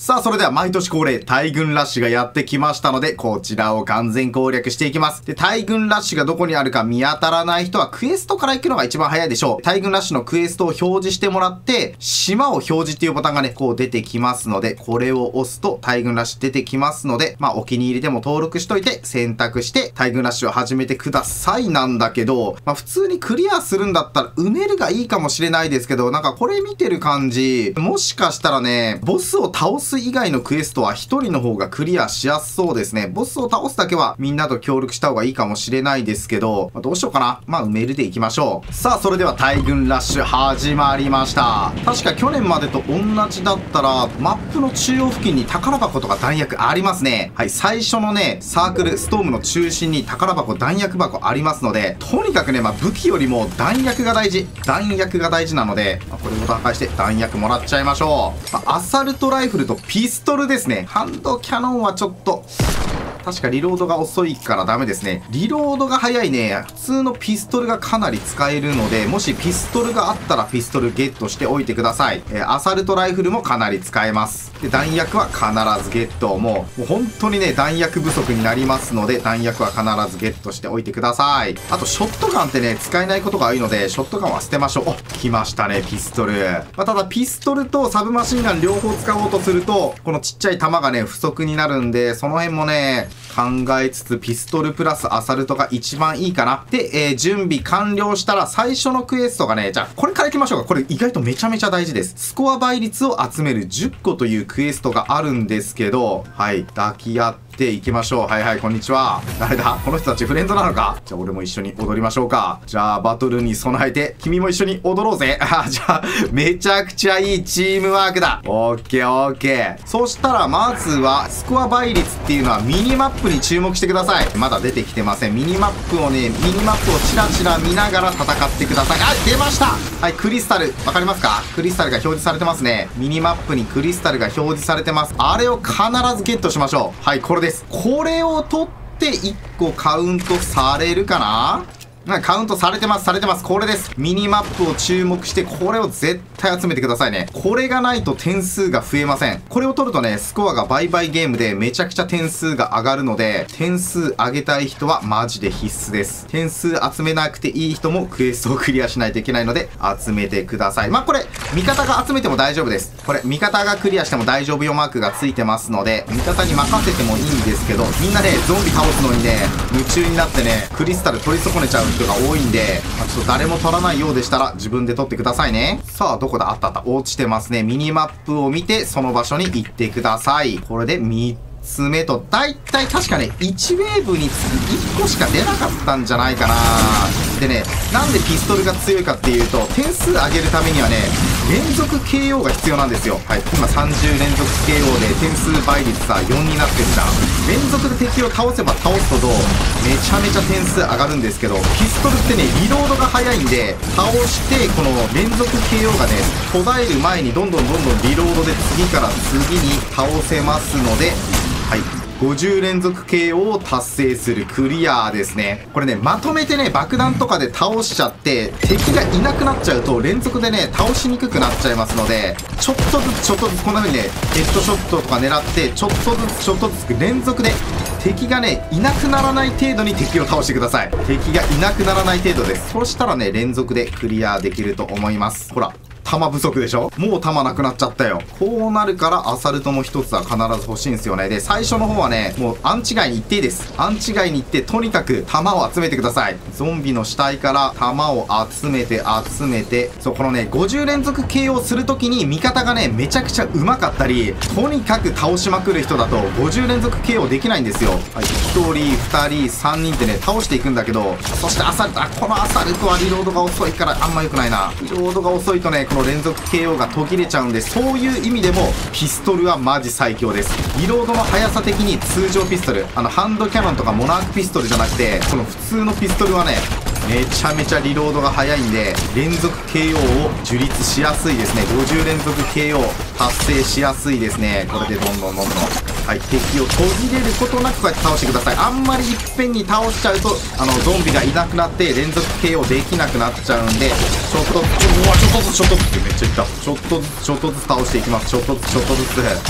さあ、それでは毎年恒例、大軍ラッシュがやってきましたので、こちらを完全攻略していきます。で、大軍ラッシュがどこにあるか見当たらない人はクエストから行くのが一番早いでしょう。大軍ラッシュのクエストを表示してもらって、島を表示っていうボタンがね、こう出てきますので、これを押すと大軍ラッシュ出てきますので、お気に入りでも登録しといて、選択して大軍ラッシュを始めてくださいなんだけど、普通にクリアするんだったら埋めるがいいかもしれないですけど、なんかこれ見てる感じ、もしかしたらね、ボスを倒す以外のクエストは一人の方がクリアしやすそうですね。ボスを倒すだけはみんなと協力した方がいいかもしれないですけど、どうしようかな。埋めるでいきましょう。さあ、それでは大軍ラッシュ始まりました。確か去年までと同じだったら、マップの中央付近に宝箱とか弾薬ありますね。はい、最初のね、サークル、ストームの中心に宝箱、弾薬箱ありますので、とにかくね、武器よりも弾薬が大事。弾薬が大事なので、これを打開して弾薬もらっちゃいましょう。アサルトライフルとピストルですね。ハンドキャノンはちょっと、確かリロードが遅いからダメですね。リロードが早いね。普通のピストルがかなり使えるので、もしピストルがあったらピストルゲットしておいてください。アサルトライフルもかなり使えます。で、弾薬は必ずゲット。もう本当にね、弾薬不足になりますので、弾薬は必ずゲットしておいてください。あと、ショットガンってね、使えないことが多いので、ショットガンは捨てましょう。お、来ましたね、ピストル。ただ、ピストルとサブマシンガン両方使おうとすると、このちっちゃい弾がね、不足になるんで、その辺もね、考えつつ、ピストルプラスアサルトが一番いいかな。で、準備完了したら、最初のクエストがね、じゃあ、これから行きましょうか。これ意外とめちゃめちゃ大事です。スコア倍率を集める10個というクエストがあるんですけど、はい、抱き合っていきましょう。はいはい、こんにちは。誰だ？この人たちフレンドなのか？じゃあ、俺も一緒に踊りましょうか。じゃあ、バトルに備えて、君も一緒に踊ろうぜ。じゃあ、めちゃくちゃいいチームワークだ。オッケーオッケー。そしたら、まずは、スコア倍率っていうのはミニマップに注目してください。まだ出てきてません。ミニマップをチラチラ見ながら戦ってください。あ、出ました！はい、クリスタル。わかりますか？クリスタルが表示されてますね。ミニマップにクリスタルが表示されてます。あれを必ずゲットしましょう。はい、これです。これを取って1個カウントされるかな？カウントされてます、されてます。これです。ミニマップを注目して、これを絶対集めてくださいね。これがないと点数が増えません。これを取るとね、スコアが倍々ゲームでめちゃくちゃ点数が上がるので、点数上げたい人はマジで必須です。点数集めなくていい人もクエストをクリアしないといけないので、集めてください。これ、味方が集めても大丈夫です。これ、味方がクリアしても大丈夫よマークがついてますので、味方に任せてもいいんですけど、みんなね、ゾンビ倒すのにね、夢中になってね、クリスタル取り損ねちゃう人が多いんで、ちょっと誰も取らないようでしたら自分で取ってくださいね。さあ、どこだ？あったあった。落ちてますね。ミニマップを見て、その場所に行ってください。これで3つ目と、だいたい確かね、1ウェーブにつき1個しか出なかったんじゃないかな。でね、なんでピストルが強いかっていうと、点数上げるためにはね、連続 KO が必要なんですよ。はい、今30連続 KO で点数倍率さ、4になってるじゃん。連続で敵を倒せば倒すほど、めちゃめちゃ点数上がるんですけど、ピストルってね、リロードが早いんで、倒して、この連続 KO がね、途絶える前にどんどんリロードで次から次に倒せますので、はい。50連続 KO を達成するクリアですね。これね、まとめてね、爆弾とかで倒しちゃって、敵がいなくなっちゃうと、連続でね、倒しにくくなっちゃいますので、ちょっとずつ、こんな風にね、ヘッドショットとか狙って、ちょっとずつ連続で、敵がね、いなくならない程度に敵を倒してください。敵がいなくならない程度です。そしたらね、連続でクリアできると思います。ほら。弾不足でしょ？もう弾なくなっちゃったよ。こうなるからアサルトも一つは必ず欲しいんですよね。で、最初の方はね、もうアンチ街に行っていいです。アンチ街に行って、とにかく弾を集めてください。ゾンビの死体から弾を集めて、そう、このね、50連続 KO するときに味方がね、めちゃくちゃ上手かったり、とにかく倒しまくる人だと、50連続 KO できないんですよ。はい、1人、2人、3人ってね、倒していくんだけど、そしてこのアサルトはリロードが遅いからあんま良くないな。リロードが遅いとね、この連続 KO が途切れちゃうんで、そういう意味でもピストルはマジ最強です。リロードの速さ的に通常ピストル、ハンドキャノンとかモナークピストルじゃなくて、この普通のピストルはね、めちゃめちゃリロードが速いんで、連続 KO を樹立しやすいですね。50連続 KO 達成しやすいですね。これでどんどん。はい、敵を途切れることなくこうやって倒してください。あんまりいっぺんに倒しちゃうと、ゾンビがいなくなって連続 KO できなくなっちゃうんで、ちょっとずつってめっちゃいった。ちょっとずつ倒していきます。ちょっとずつ。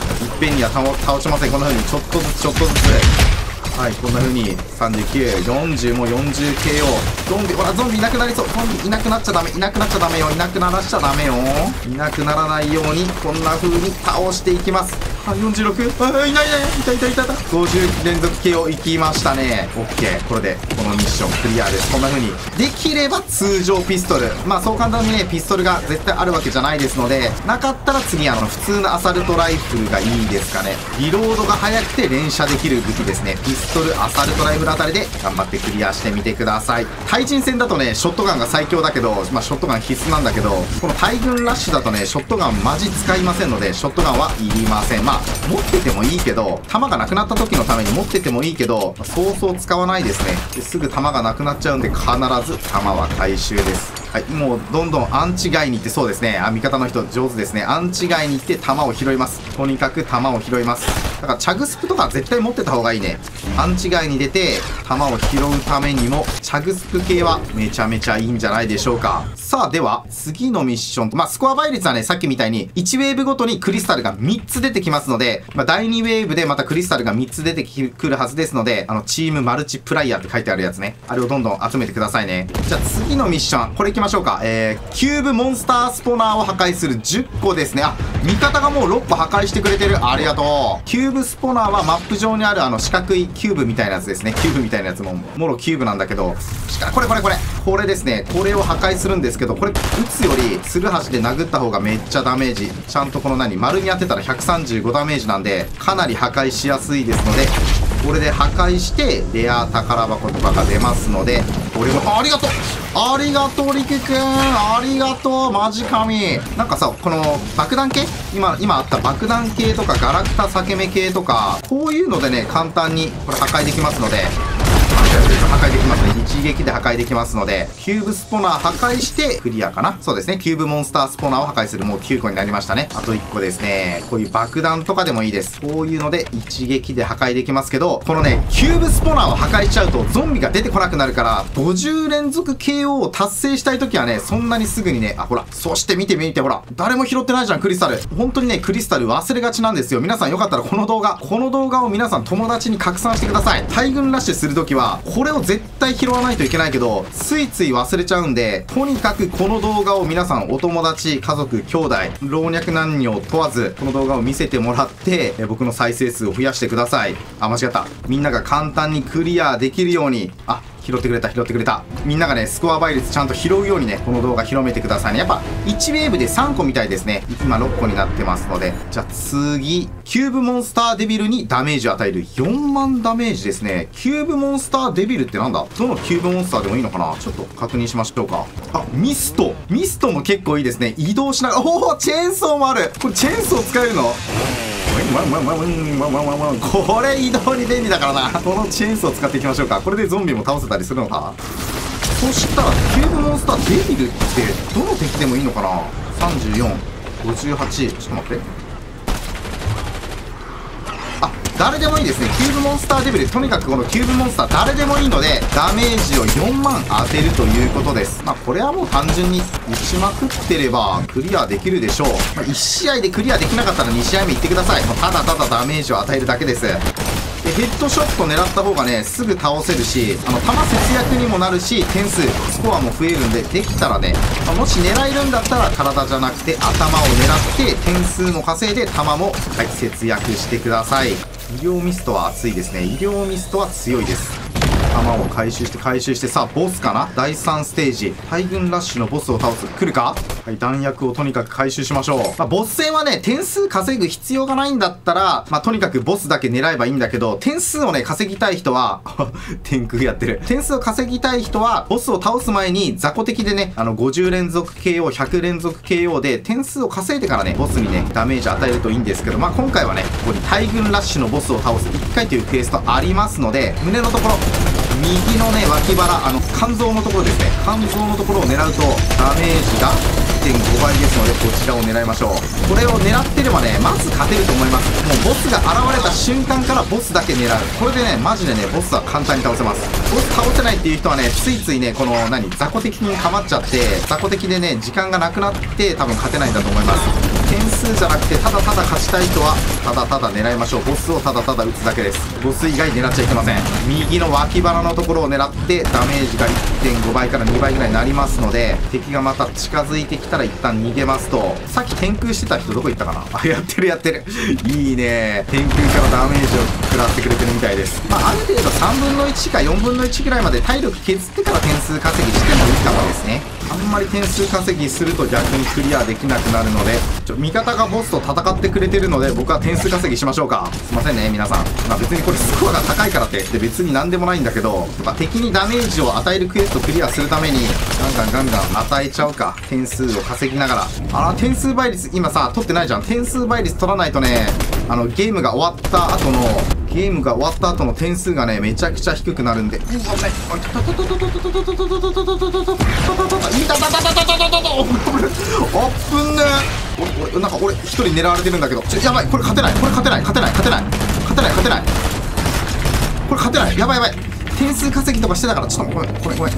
いっぺんには倒しません。こんな風にちょっとずつちょっとずつ。はい、こんな風に39、40、もう 40KO。ゾンビ、ほら、ゾンビいなくなりそう。ゾンビいなくなっちゃダメ。いなくなっちゃダメよ。いなくならしちゃダメよ。いなくならないように、こんな風に倒していきます。あ、46。あ、いないいない。いたいたいたいた。50連続 KO いきましたね。OK。これで、このミッションクリアです。こんな風に。できれば通常ピストル。まあ、そう簡単にね、ピストルが絶対あるわけじゃないですので、なかったら次、普通のアサルトライフルがいいですかね。リロードが速くて連射できる武器ですね。ピストル、アサルトライフルあたりで頑張ってクリアしてみてください。対人戦だとね、ショットガンが最強だけど、まあ、ショットガン必須なんだけど、この大軍ラッシュだとね、ショットガンマジ使いませんので、ショットガンはいりません。まあ、持っててもいいけど、弾がなくなった時のために持っててもいいけど、そうそう使わないですね。ですぐ弾がなくなっちゃうんで、必ず弾は回収です。はい、もうどんどんアンチ外に行って、そうですね。味方の人上手ですね。アンチ外に行って弾を拾います。とにかく弾を拾います。だからチャグスプとか絶対持ってた方がいいね。アンチ外に出て弾を拾うためにもチャグスプ系はめちゃめちゃいいんじゃないでしょうか。さあでは次のミッション、まあスコア倍率はね、さっきみたいに1ウェーブごとにクリスタルが3つ出てきますので、まあ第2ウェーブでまたクリスタルが3つ出てくるはずですので、チームマルチプライヤーって書いてあるやつね。あれをどんどん集めてくださいね。じゃあ次のミッション、これ行きましょうか。キューブモンスタースポナーを破壊する10個ですね。あ、味方がもう6個破壊してくれてる。ありがとう。キューブスポナーはマップ上にある四角いキューブみたいなやつですね。キューブみたいなやつも、もろキューブなんだけど、これですね。これを破壊するんですけど、これ撃つより、ツルハシで殴った方がめっちゃダメージ。ちゃんとこの丸に当てたら135ダメージなんで、かなり破壊しやすいですので、これで破壊して、レア宝箱とかが出ますので、これも、ありがとうありがとう、リクくんありがとうマジ神なんかさ、この爆弾系今あった爆弾系とかガラクタ裂け目系とか、こういうのでね、簡単にこれ破壊できますので、破壊できますね。一撃で破壊できますので、キューブスポナー破壊してクリアかな。そうですね。キューブモンスタースポナーを破壊する。もう9個になりましたね。あと1個ですね。こういう爆弾とかでもいいです。こういうので一撃で破壊できますけど、このね、キューブスポナーを破壊しちゃうとゾンビが出てこなくなるから、50連続 KO を達成したい時はね、そんなにすぐにね、あ、ほら、そして見て、ほら、誰も拾ってないじゃん、クリスタル。本当にね、クリスタル忘れがちなんですよ。皆さんよかったらこの動画を皆さん友達に拡散してください。大軍ラッシュする時は、これを絶対拾わないといけないけど、ついつい忘れちゃうんで、とにかくこの動画を皆さんお友達、家族、兄弟、老若男女問わず、この動画を見せてもらって、僕の再生数を増やしてください。あ、間違った。みんなが簡単にクリアできるように、あ、拾ってくれた。みんながね、スコア倍率ちゃんと拾うようにね、この動画広めてくださいね。やっぱ、1ウェーブで3個みたいですね。今6個になってますので。じゃあ次、キューブモンスターデビルにダメージを与える。4万ダメージですね。キューブモンスターデビルってなんだ？どのキューブモンスターでもいいのかな？ちょっと確認しましょうか。あ、ミストも結構いいですね。移動しながら、おお、チェーンソーもある。これチェーンソー使えるの？これ移動に便利だからな。このチェーンソーを使っていきましょうか。これでゾンビも倒せたりするのか。そしたらキューブモンスターデビルってどの敵でもいいのかな。34、58、ちょっと待って。あ、誰でもいいですね。キューブモンスターデビル、とにかくこのキューブモンスター誰でもいいので、ダメージを4万当てるということです。まあこれはもう単純に打ちまくってればクリアできるでしょう。まあ、1試合でクリアできなかったら2試合目行ってください。もうただただダメージを与えるだけです。でヘッドショット狙った方がね、すぐ倒せるし、弾節約にもなるし、点数、スコアも増えるんで、できたらね、もし狙えるんだったら体じゃなくて頭を狙って、点数も稼いで弾も、はい、節約してください。医療ミストは熱いですね。医療ミストは強いです。弾を回収して、さあ、ボスかな？第3ステージ。大軍ラッシュのボスを倒す。来るか？はい、弾薬をとにかく回収しましょう。まあ、ボス戦はね、点数稼ぐ必要がないんだったら、まあ、とにかくボスだけ狙えばいいんだけど、点数をね、稼ぎたい人は、天空やってる。点数を稼ぎたい人は、ボスを倒す前に雑魚敵でね、50連続 KO、100連続 KO で、点数を稼いでからね、ボスにね、ダメージ与えるといいんですけど、まあ、今回はね、ここに大軍ラッシュのボスを倒す1回というクエストありますので、胸のところ、右のね、脇腹、肝臓のところですね。肝臓のところを狙うと、ダメージが 1.5 倍ですので、こちらを狙いましょう。これを狙ってればね、まず勝てると思います。もうボスが現れた瞬間からボスだけ狙う。これでね、マジでね、ボスは簡単に倒せます。ボス倒せないっていう人はね、ついついね、この、雑魚敵にかまっちゃって、雑魚敵でね、時間がなくなって、多分勝てないんだと思います。点点数じゃなくてただただ勝ちたい人はただただ狙いましょう。ボスをただただ撃つだけです。ボス以外狙っちゃいけません。右の脇腹のところを狙ってダメージが 1.5 倍から2倍ぐらいになりますので、敵がまた近づいてきたら一旦逃げますと、さっき天空してた人どこ行ったかなあ、やってるやってるいいね。天空からダメージを食らってくれてるみたいです。まあある程度3分の1か4分の1ぐらいまで体力削ってから点数稼ぎしてもいいかもですね。あんまり点数稼ぎすると逆にクリアできなくなるので、味方がボスと戦ってくれてるので僕は点数稼ぎしましょうか。すいませんね皆さん。まあ別にこれスコアが高いからって別に何でもないんだけど、まあ、敵にダメージを与えるクエストクリアするためにガンガン与えちゃうか。点数を稼ぎながら。点数倍率今さ取ってないじゃん。点数倍率取らないとね、ゲームが終わった後の点数がねめちゃくちゃ低くなるんで。いたあっぶんね。なんか俺一人狙われてるんだけど、やばい。これ勝てない。これ勝てない。やばい。点数稼ぎとかしてたからちょっとごめん味方ごめん。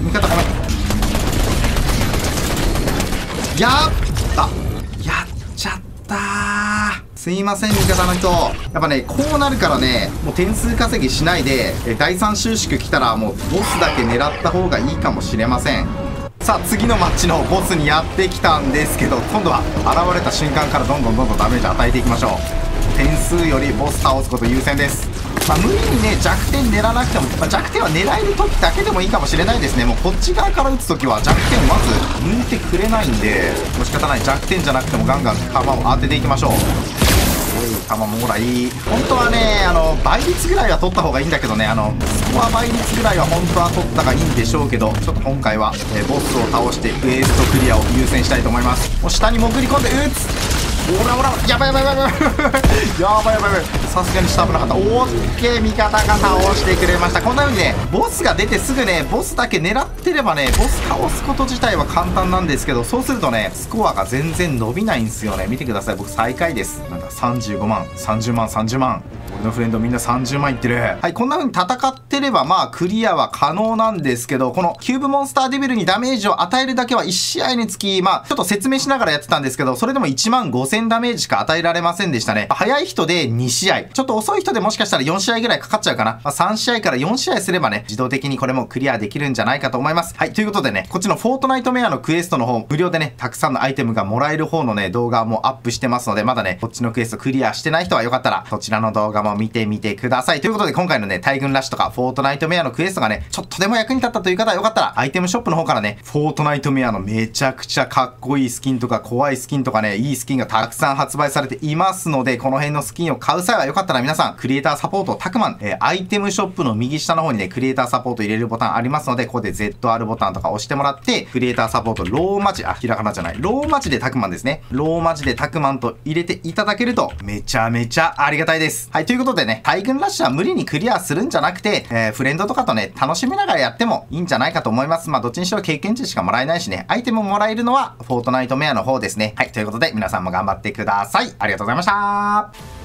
やっちゃったー。すいません味方の人。やっぱねこうなるからね、もう点数稼ぎしないで第3収縮来たらもうボスだけ狙った方がいいかもしれません。さあ次のマッチのボスにやってきたんですけど、今度は現れた瞬間からどんどんダメージ与えていきましょう。点数よりボス倒すこと優先です。まあ無理にね弱点狙わなくても、弱点は狙える時だけでもいいかもしれないですね。もうこっち側から撃つ時は弱点をまず抜いてくれないんで、もう仕方ない。弱点じゃなくてもガンガン弾を当てていきましょう。弾もほらいい。本当はね倍率ぐらいは取った方がいいんだけどね、スコア倍率ぐらいは本当は取った方がいいんでしょうけど、ちょっと今回は、ボスを倒してクエストクリアを優先したいと思います。もう下に潜り込んで撃つ。やばいさすがに下危なかった。オッケー味方が倒してくれました。こんな風にねボスが出てすぐねボスだけ狙ってればねボス倒すこと自体は簡単なんですけど、そうするとねスコアが全然伸びないんですよね。見てください、僕最下位です。なんだ35万30万俺のフレンドみんな30万いってる。はい、こんな風に戦ってればまあクリアは可能なんですけど、このキューブモンスターデビルにダメージを与えるだけは1試合につきまあちょっと説明しながらやってたんですけど、それでも1万5000ダメージしか与えられませんでしたね。早い人で2試合、ちょっと遅い人でもしかしたら4試合ぐらいかかっちゃうかな。3試合から4試合すればね自動的にこれもクリアできるんじゃないかと思います。はい、ということでね、こっちのフォートナイトメアのクエストの方無料でねたくさんのアイテムがもらえる方のね動画もアップしてますので、まだねこっちのクエストクリアしてない人はよかったらそちらの動画も見てみてください。ということで今回のね大群ラッシュとかフォートナイトメアのクエストがねちょっとでも役に立ったという方はよかったらアイテムショップの方からねフォートナイトメアのめちゃくちゃかっこいいスキンとか怖いスキンとかねいいスキンがたくさん発売されていますので、この辺のスキンを買う際はよかったら皆さんクリエイターサポートタクマン、アイテムショップの右下の方にねクリエイターサポート入れるボタンありますので、ここで ZR ボタンとか押してもらってクリエイターサポートローマ字ひらがなじゃないローマ字でタクマンですね。ローマ字でタクマンと入れていただけるとめちゃめちゃありがたいです。はい、ということでね大群ラッシュは無理にクリアするんじゃなくて、フレンドとかとね楽しみながらやってもいいんじゃないかと思います。まあどっちにしろ経験値しかもらえないしね、アイテムもらえるのはフォートナイトメアの方ですね。はい、ということで皆さんも頑張ってください。ありがとうございました。